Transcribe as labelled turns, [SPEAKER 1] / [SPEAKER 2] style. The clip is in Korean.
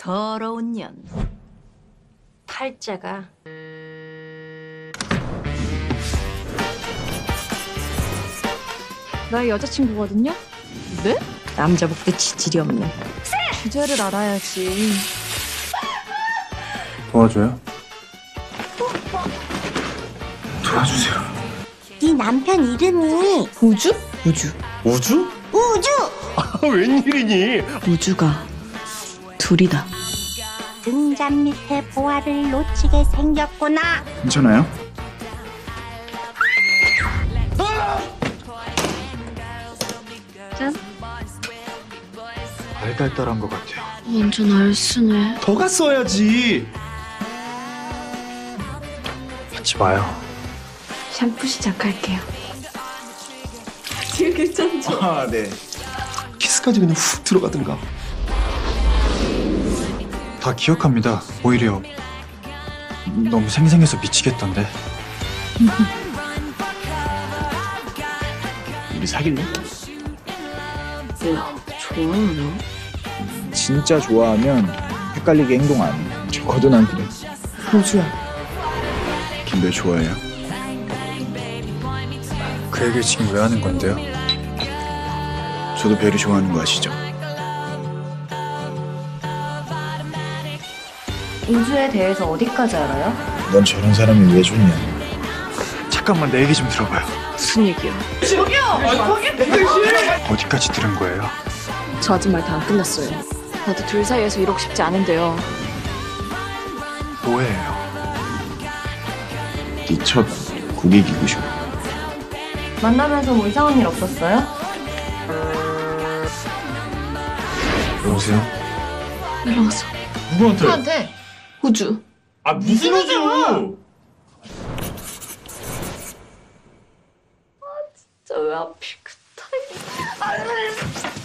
[SPEAKER 1] 더러운 년. 팔자가
[SPEAKER 2] 나의 여자친구거든요?
[SPEAKER 1] 네? 남자 복도 지질이 없네.
[SPEAKER 2] 주제를 알아야지.
[SPEAKER 3] 도와줘요? 도와주세요.
[SPEAKER 4] 네 남편 이름이
[SPEAKER 1] 우주?
[SPEAKER 3] 우주?
[SPEAKER 4] 우주.
[SPEAKER 3] 웬일이니?
[SPEAKER 1] 우주가 둘이다.
[SPEAKER 4] 등잔 밑에 보화를 놓치게 생겼구나.
[SPEAKER 3] 괜찮아요?
[SPEAKER 2] 짠.
[SPEAKER 3] 알딸딸한 것 같아요.
[SPEAKER 2] 완전 알쓰네.
[SPEAKER 3] 더 갔어야지. 하지 마요.
[SPEAKER 2] 샴푸 시작할게요. 되게 괜찮죠?
[SPEAKER 3] 아, 네. 키스까지 그냥 훅 들어가든가. 다 기억합니다. 오히려 너무 생생해서 미치겠던데. 우리 사귈래?
[SPEAKER 1] 야, 좋아하나?
[SPEAKER 5] 진짜 좋아하면 헷갈리게 행동 안 해. 적어도 난 그래.
[SPEAKER 1] 우주야.
[SPEAKER 3] 김배 좋아해요? 그 얘기 지금 왜 하는 건데요? 저도 배를 좋아하는 거 아시죠?
[SPEAKER 1] 우주에 대해서 어디까지 알아요?
[SPEAKER 5] 넌 저런 사람이 왜 좋냐?
[SPEAKER 3] 잠깐만 내 얘기 좀 들어봐요.
[SPEAKER 1] 무슨 얘기야?
[SPEAKER 3] 어디까지 들은 거예요?
[SPEAKER 2] 저 아직 말 다 안 끝났어요. 나도 둘 사이에서 이러고 싶지 않은데요.
[SPEAKER 3] 뭐예요?
[SPEAKER 5] 네 첫 국익이고 싶어.
[SPEAKER 1] 만나면서 뭐 이상한 일 없었어요?
[SPEAKER 3] 여보세요?
[SPEAKER 2] 연락 왔어.
[SPEAKER 3] 누구한테?
[SPEAKER 2] 누구한테? 우주.
[SPEAKER 3] 아 무슨 우주?
[SPEAKER 2] 저 왜 하필 그 타임?